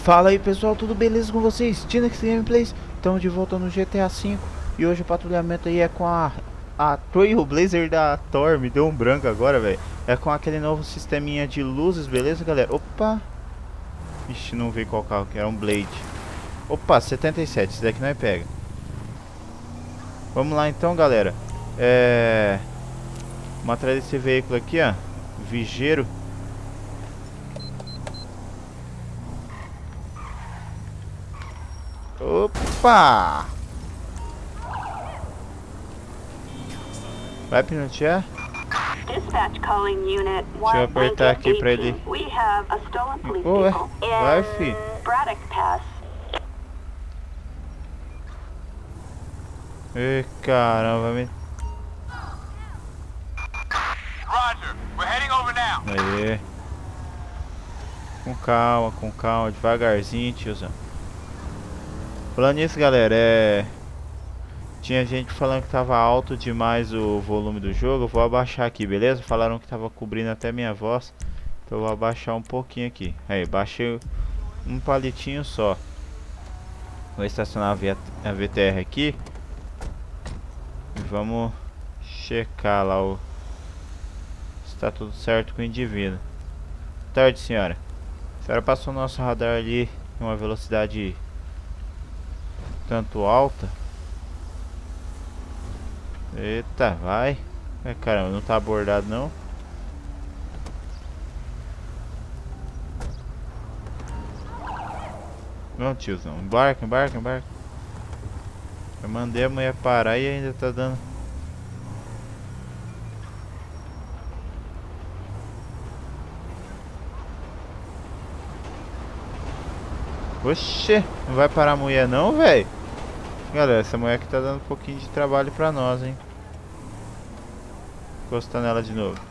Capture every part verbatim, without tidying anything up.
Fala aí pessoal, tudo beleza com vocês? Tinax Gameplays, estamos de volta no G T A cinco. E hoje o patrulhamento aí é com a, a Trailblazer da Thor. Me deu um branco agora, velho. É com aquele novo sisteminha de luzes, beleza galera? Opa! Ixi, não vi qual carro que era, um Blade. Opa, setenta e sete, esse daqui não é pega. Vamos lá então galera. É... Vamos atrás desse veículo aqui, ó. Vigeiro. Opa! Vai pinotear? Deixa eu apertar aqui pra ele. Oh, é. Vai, fi. Ê, caramba, me... Aê. Com calma, com calma, devagarzinho, tiozão. Falando nisso, galera, é... tinha gente falando que tava alto demais o volume do jogo. Eu vou abaixar aqui, beleza? Falaram que tava cobrindo até minha voz. Então eu vou abaixar um pouquinho aqui. Aí, baixei um palitinho só. Vou estacionar a V T R aqui. E vamos checar lá o... se tá tudo certo com o indivíduo. Boa tarde, senhora. A senhora passou no nosso radar ali em uma velocidade... tanto alta. Eita, vai. É, caramba, não tá abordado não. Não, tiozão, embarca, embarca, embarca. Eu mandei a mulher parar e ainda tá dando. Oxê, não vai parar a mulher não, velho? Galera, essa mulher aqui tá dando um pouquinho de trabalho pra nós, hein? Encostar nela de novo.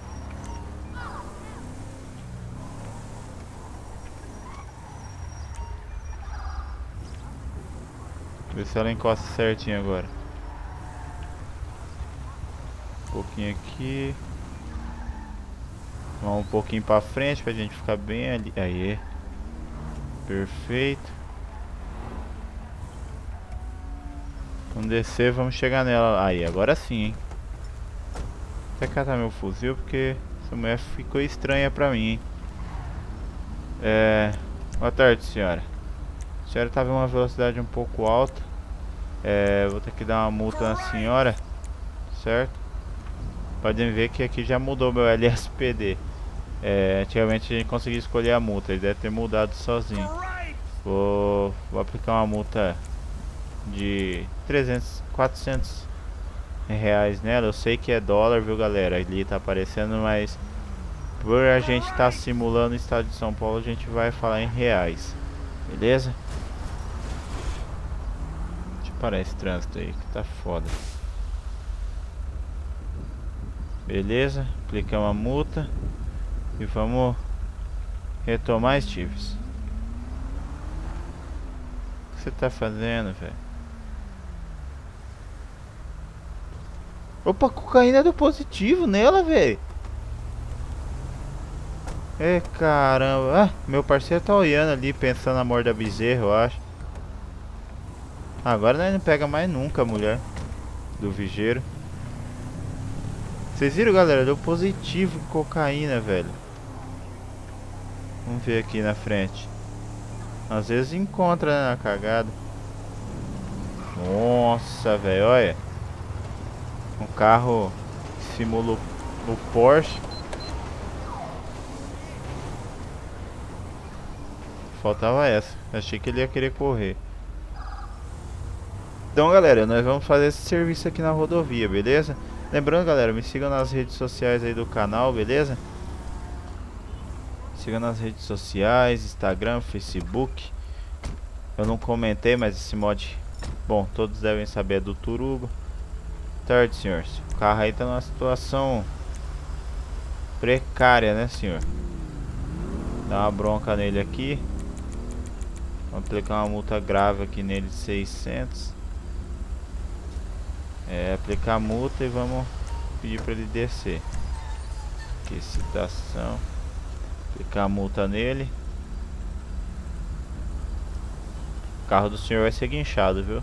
Vê se ela encosta certinho agora. Um pouquinho aqui. Vamos um pouquinho pra frente pra gente ficar bem ali. Aí. Perfeito. Vamos descer, vamos chegar nela. Aí, agora sim, hein? Vou até catar meu fuzil porque essa mulher ficou estranha pra mim, hein? É... Boa tarde, senhora. A senhora estava em uma velocidade um pouco alta. É... Vou ter que dar uma multa na senhora. Certo? Podem ver que aqui já mudou meu L S P D. É... Antigamente a gente conseguia escolher a multa. Ele deve ter mudado sozinho. Vou, vou aplicar uma multa de trezentos, quatrocentos reais nela. Eu sei que é dólar, viu galera? Ali tá aparecendo, mas por a gente tá simulando o estado de São Paulo, a gente vai falar em reais. Beleza? Deixa eu parar esse trânsito aí que tá foda. Beleza? Aplicamos a multa e vamos retomar, Steves. O que você tá fazendo, velho? Opa, cocaína deu positivo nela, velho. É, caramba. Ah, meu parceiro tá olhando ali, pensando na morte da bezerra, eu acho. Agora nós não pega mais nunca a mulher do vigeiro. Vocês viram, galera? Deu positivo em cocaína, velho. Vamos ver aqui na frente. Às vezes encontra, né, na cagada. Nossa, velho, olha. Um carro que simula o, o Porsche. Faltava essa. Achei que ele ia querer correr. Então galera, nós vamos fazer esse serviço aqui na rodovia, beleza? Lembrando galera, me sigam nas redes sociais aí do canal, beleza? Siga nas redes sociais, Instagram, Facebook. Eu não comentei, mas esse mod, bom, todos devem saber, é do Turubo. Tarde, senhores. O carro aí tá numa situação precária, né, senhor? Dá uma bronca nele aqui. Vamos aplicar uma multa grave aqui nele de seiscentos. É, aplicar a multa e vamos pedir para ele descer. Aqui, citação. Aplicar a multa nele. O carro do senhor vai ser guinchado, viu?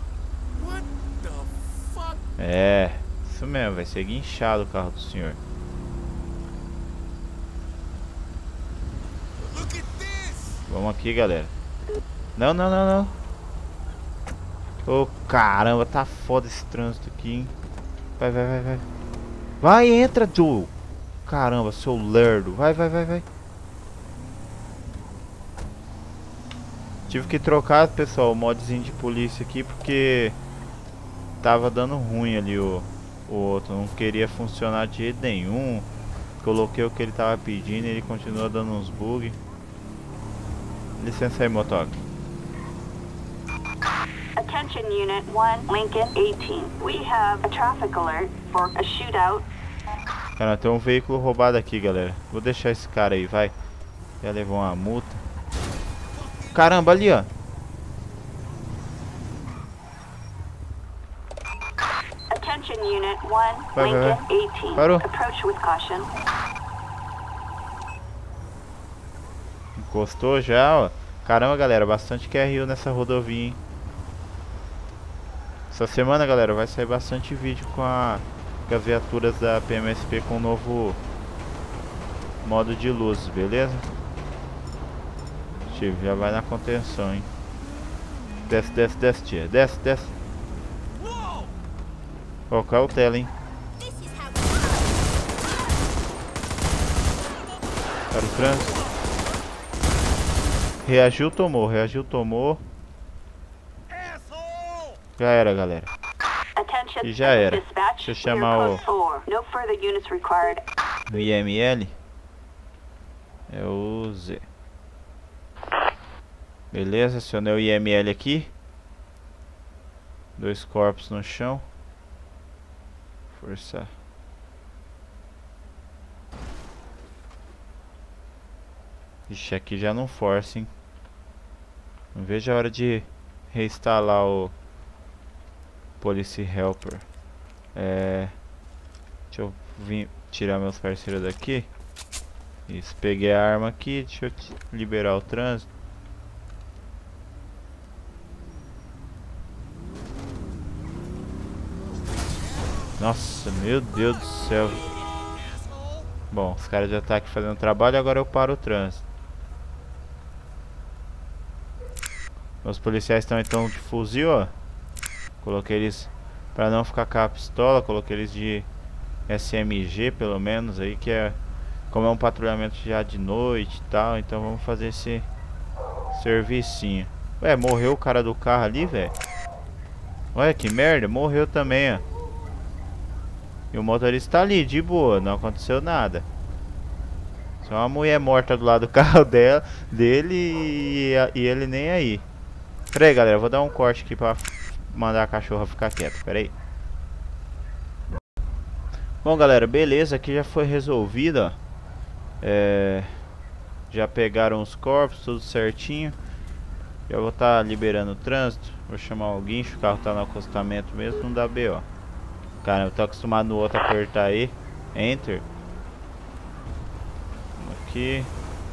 É, isso mesmo, vai ser guinchado o carro do senhor. Vamos aqui, galera. Não, não, não, não. Ô, oh, caramba, tá foda esse trânsito aqui, hein? Vai, vai, vai, vai. Vai, entra, Joe. Caramba, seu lerdo. Vai, vai, vai, vai. Tive que trocar, pessoal, o modzinho de polícia aqui porque tava dando ruim ali o, o outro. Não queria funcionar de jeito nenhum. Coloquei o que ele tava pedindo e ele continua dando uns bugs. Licença aí, motoca. Attention Unit one, Lincoln eighteen. We have a traffic alert for a shootout. Cara, tem um veículo roubado aqui, galera. Vou deixar esse cara aí, vai. Já levou uma multa. Caramba, ali, ó. Attention Unit one, Vai, vai, Lincoln vai. eighteen. Parou. Approach with caution. Encostou já, ó. Caramba, galera, bastante Q R U nessa rodovia, hein? Essa semana, galera, vai sair bastante vídeo com, a, com as viaturas da P M S P com o novo modo de luz, beleza? Tio, já vai na contenção, hein? Desce, desce, desce, tia. Desce, desce. Ó, cautela, hein? Para o trânsito. Reagiu, tomou. Reagiu, tomou. Já era, galera. E já era. Deixa eu chamar o, o I M L. É o Z. Beleza, acionei o I M L aqui. Dois corpos no chão. Forçar. Ixi, aqui já não força, hein? Não vejo a hora de reinstalar o Police Helper. É... Deixa eu vir tirar meus parceiros daqui. Isso, peguei a arma aqui. Deixa eu liberar o trânsito. Nossa, meu Deus do céu. Bom, os caras já estão aqui fazendo trabalho. Agora eu paro o trânsito. Meus policiais estão então de fuzil, ó. Coloquei eles, pra não ficar com a pistola, coloquei eles de S M G pelo menos aí, que é, como é um patrulhamento já de noite e tal, então vamos fazer esse servicinho. Ué, morreu o cara do carro ali, velho. Olha que merda, morreu também, ó. E o motorista tá ali, de boa, não aconteceu nada. Só uma mulher morta do lado do carro dela, dele e, e ele nem aí. Pera aí, galera, vou dar um corte aqui pra mandar a cachorra ficar quieta, pera aí. Bom, galera, beleza, aqui já foi resolvido, ó. É, já pegaram os corpos, tudo certinho. Já vou estar tá liberando o trânsito. Vou chamar o guincho, o carro tá no acostamento mesmo, não dá B O. Cara, eu tô acostumado no outro apertar aí, Enter. Vamos aqui.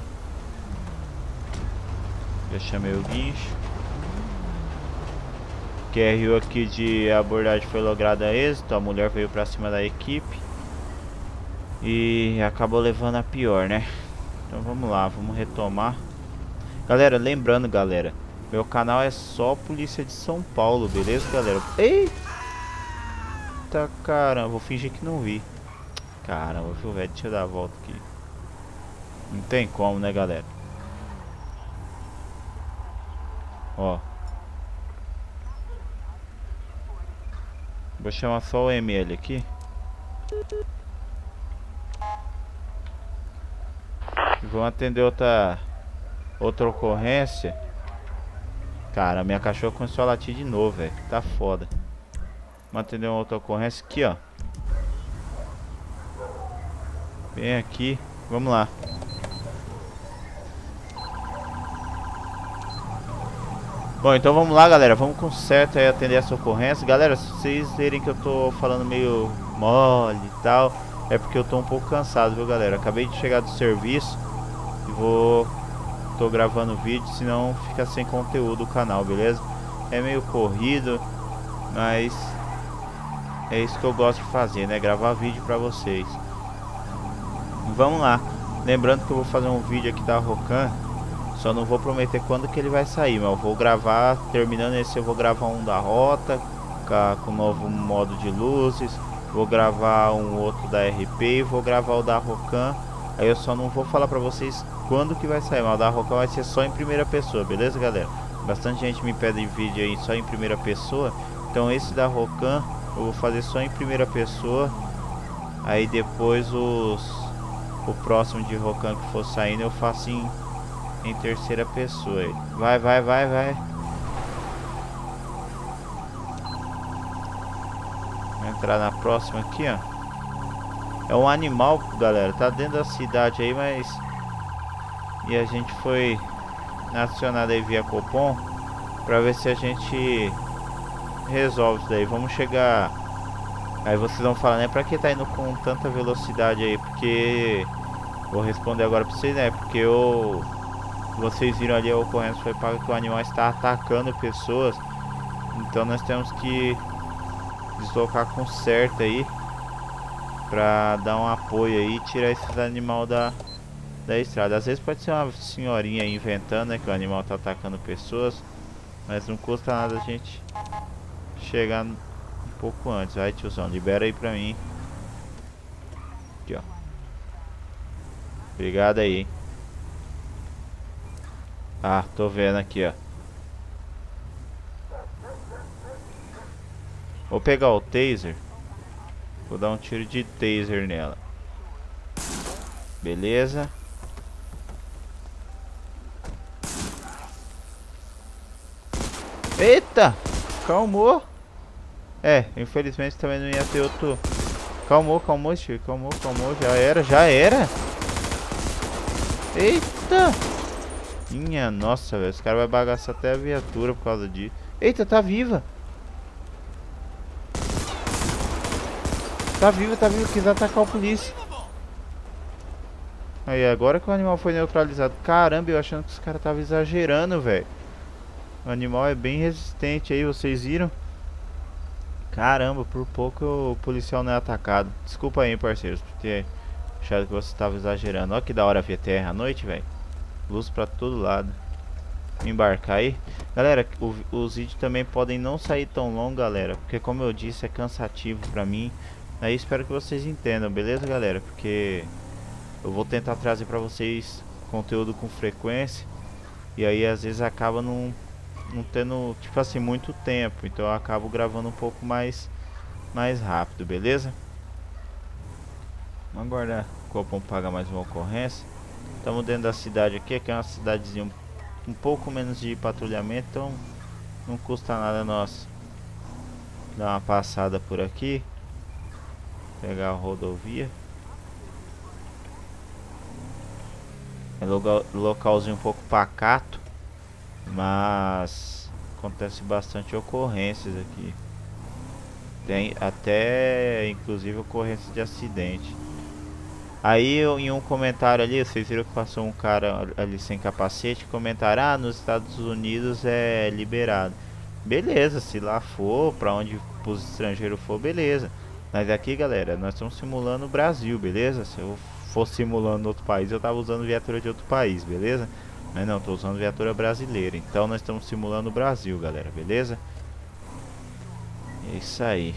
Já chamei o guincho. Q R U aqui de abordagem foi lograda a êxito. A mulher veio pra cima da equipe e acabou levando a pior, né? Então vamos lá, vamos retomar. Galera, lembrando, galera, meu canal é só Polícia de São Paulo, beleza, galera? Eita caramba, vou fingir que não vi. Caramba, viu, velho? Deixa eu dar a volta aqui. Não tem como, né, galera? Ó, vou chamar só o M L aqui. E vamos atender outra Outra ocorrência. Cara, minha cachorra começou a latir de novo, velho. Tá foda. Vamos atender uma outra ocorrência aqui, ó. Bem aqui. Vamos lá. Bom, então vamos lá, galera. Vamos com certo aí atender essa ocorrência. Galera, se vocês verem que eu tô falando meio mole e tal, é porque eu tô um pouco cansado, viu, galera? Acabei de chegar do serviço e vou... tô gravando vídeo, senão fica sem conteúdo o canal, beleza? é meio corrido, mas é isso que eu gosto de fazer, né? Gravar vídeo pra vocês. Vamos lá. Lembrando que eu vou fazer um vídeo aqui da Rocan. Só não vou prometer quando que ele vai sair, mas eu vou gravar, terminando esse eu vou gravar um da Rota, com o novo modo de luzes. Vou gravar um outro da R P e vou gravar o da Rocan. Aí eu só não vou falar pra vocês quando que vai sair, mas o da Rocan vai ser só em primeira pessoa, beleza, galera? Bastante gente me pede vídeo aí só em primeira pessoa. Então esse da Rocan eu vou fazer só em primeira pessoa. Aí depois os o próximo de Rocan que for saindo eu faço em, em terceira pessoa. Vai, vai, vai, vai. Vou entrar na próxima aqui, ó. É um animal, galera. Tá dentro da cidade aí, mas... E a gente foi acionado aí via Copom pra ver se a gente resolve isso daí. Vamos chegar... Aí vocês vão falar, né? Pra que tá indo com tanta velocidade aí? Porque... Vou responder agora pra vocês, né? Porque eu... Vocês viram ali a ocorrência foi paga que o animal está atacando pessoas. Então nós temos que deslocar com certo aí pra dar um apoio aí e tirar esses animais da, da estrada. Às vezes pode ser uma senhorinha aí inventando, né, que o animal tá atacando pessoas, mas não custa nada a gente chegar um pouco antes. Vai, tiozão, libera aí pra mim. Aqui, ó. Obrigado aí. Ah, tô vendo aqui, ó. Vou pegar o taser. Vou dar um tiro de taser nela. Beleza. Eita! Calmou. É, infelizmente também não ia ter outro. Calmou, calmou, tio. Calmou, calmou. Já era, já era. Eita! Minha nossa, velho. Esse cara vai bagaçar até a viatura por causa disso. Eita, tá viva. Tá vivo, tá vivo, quis atacar o polícia. Aí, agora que o animal foi neutralizado. Caramba, eu achando que os caras estavam exagerando, velho. O animal é bem resistente aí, vocês viram? Caramba, por pouco o policial não é atacado. Desculpa aí, parceiros, por ter achado que você estava exagerando. Olha que da hora ver terra à noite, velho. Luz pra todo lado. Embarcar aí. Galera, o, os vídeos também podem não sair tão longos, galera. Porque como eu disse, é cansativo pra mim. Aí espero que vocês entendam, beleza, galera? Porque eu vou tentar trazer pra vocês conteúdo com frequência. E aí às vezes acaba não, não tendo, tipo assim, muito tempo. Então eu acabo gravando um pouco mais, mais rápido, beleza? Vamos aguardar o Copom pagar mais uma ocorrência. Estamos dentro da cidade aqui, que é uma cidadezinha um, um pouco menos de patrulhamento. Então não custa nada nós dar uma passada por aqui. Pegar a rodovia. É local, localzinho um pouco pacato, mas acontece bastante ocorrências aqui. Tem até inclusive ocorrências de acidente. Aí eu, em um comentário ali, vocês viram que passou um cara ali sem capacete, comentaram: ah, nos Estados Unidos é liberado. Beleza, se lá for, pra onde os estrangeiros for, beleza. Mas aqui, galera, nós estamos simulando o Brasil, beleza? Se eu fosse simulando outro país, eu tava usando viatura de outro país, beleza? Mas não, tô usando viatura brasileira. Então nós estamos simulando o Brasil, galera, beleza? É isso aí.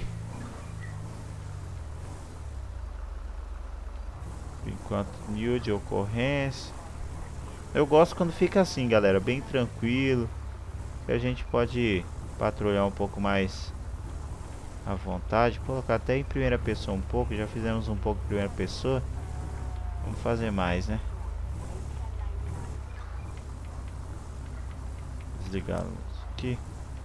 Por enquanto, new de ocorrência. Eu gosto quando fica assim, galera, bem tranquilo. Que a gente pode patrulhar um pouco mais à vontade, colocar até em primeira pessoa um pouco. Já fizemos um pouco em primeira pessoa. Vamos fazer mais, né? Desligar a luz aqui.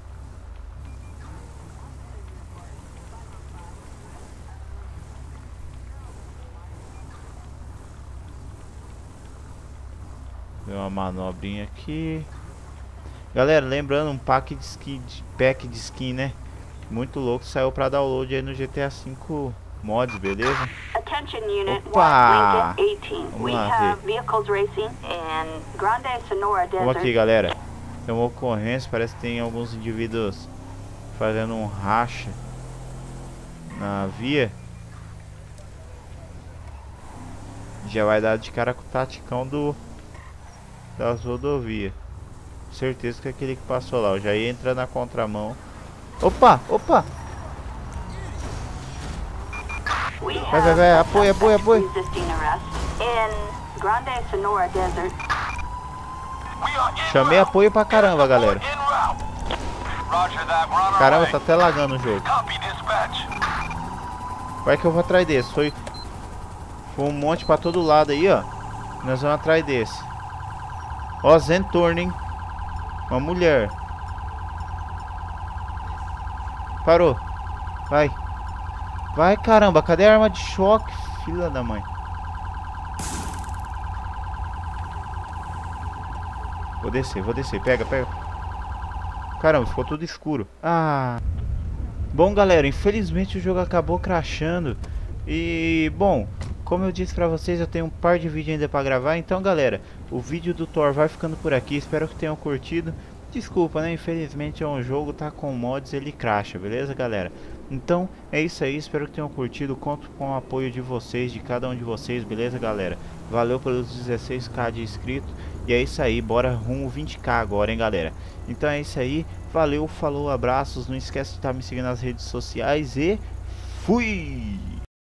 Deu uma manobrinha aqui. Galera, lembrando, um pack de skin, de pack de skin, né? Muito louco, saiu pra download aí no G T A cinco Mods, beleza? Attention Unit Opa! one, Lincoln eighteen. Vamos We lá, have ver. vehicles racing in Grande Sonora Vamos aqui, Desert. galera. Tem uma ocorrência, parece que tem alguns indivíduos fazendo um racha na via. Já vai dar de cara com o taticão do das rodovias. Certeza que é aquele que passou lá. Eu já ia entrar na contramão. Opa, opa! Vai, vai, vai, apoia, apoia, apoia. Chamei apoio pra caramba, galera. Caramba, tá até lagando o jogo. Vai que eu vou atrás desse. Foi, foi um monte pra todo lado aí, ó. Nós vamos atrás desse. Ó, Zentorno, hein? Uma mulher. Parou. Vai. Vai, caramba. Cadê a arma de choque? Filha da mãe. Vou descer, vou descer. Pega, pega. Caramba, ficou tudo escuro. Ah. Bom, galera, infelizmente o jogo acabou crashando. E, bom, como eu disse pra vocês, eu tenho um par de vídeos ainda pra gravar. Então, galera, o vídeo do Thor vai ficando por aqui. Espero que tenham curtido. Desculpa, né? Infelizmente é um jogo, tá com mods, ele crasha, beleza, galera? Então, é isso aí. Espero que tenham curtido. Conto com o apoio de vocês, de cada um de vocês, beleza, galera? Valeu pelos dezesseis k de inscritos. E é isso aí, bora rumo vinte k agora, hein, galera? Então é isso aí. Valeu, falou, abraços. Não esquece de estar me seguindo nas redes sociais e fui!